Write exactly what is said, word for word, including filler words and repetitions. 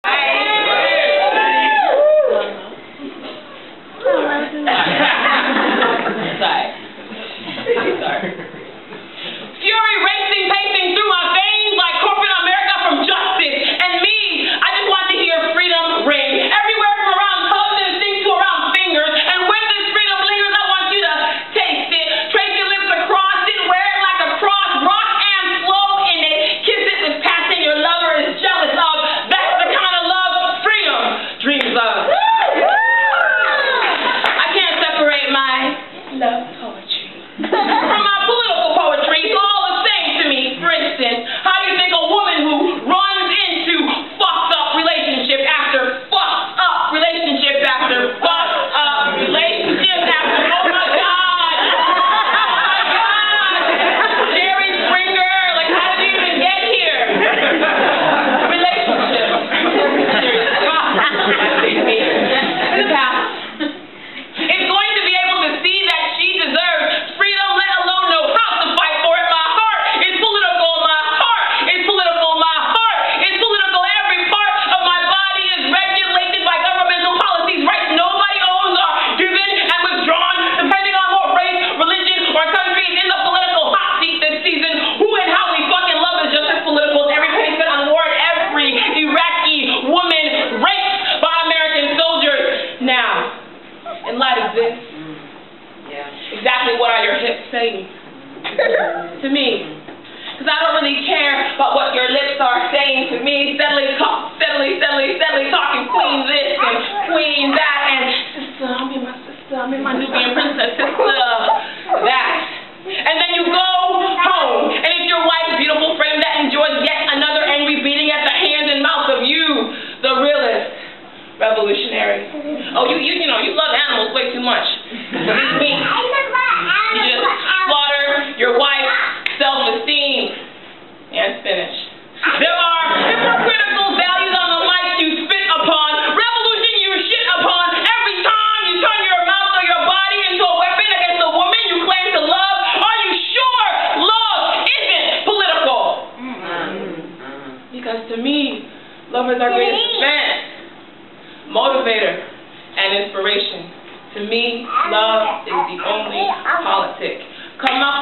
Fury racing, pacing through my veins like corporate America from justice. And me, I just want to hear freedom ring. Everywhere from around hugs and sing to around fingers. And when this freedom lingers, I want you to taste it. Trace your lips across it, wear it like a cross, rock and flow in it. Kiss it with passion your lover is jealous of. That's the kind of love freedom dreams of. I can't separate my love poetry from my political poetry. It's all the same to me. For instance, how do you think a woman who runs into fucked up relationship after fucked up relationship after fucked up relationship after, oh my God, oh my God, Jerry Springer, like how did you even get here? Relationship. The past. It's going to be able to see that she deserves freedom, let alone know how to fight for it. My heart is political. My heart is political. My heart is political. Every part of my body is regulated by governmental policies. Rights nobody owns are given and withdrawn depending on what race, religion, or country is in the political hot seat this season. Who and how we fucking love is just as political as every patient on board, every Iraqi woman raped by American soldiers. Now, in light of this, exactly what are your hips saying to me? Because I don't really care about what your lips are saying to me. Steadily talk, steadily, steadily, steadily talking queen this and queen that, and sister, I'm in my sister, I'm in my Nubian princess, sister, that. And then you go home, and it's your wife's beautiful frame that enjoys yet another angry beating at the hands and mouth of you, the realist revolutionary. Oh, you, you, you know, you love animals way too much. It's me. You just slaughter your wife's self-esteem. And finish. There are hypocritical values on the mic you spit upon. Revolution you shit upon. Every time you turn your mouth or your body into a weapon against the woman you claim to love. Are you sure love isn't political? Because to me, love is our greatest defense, motivator, and inspiration. To me, love is the only politic. Come out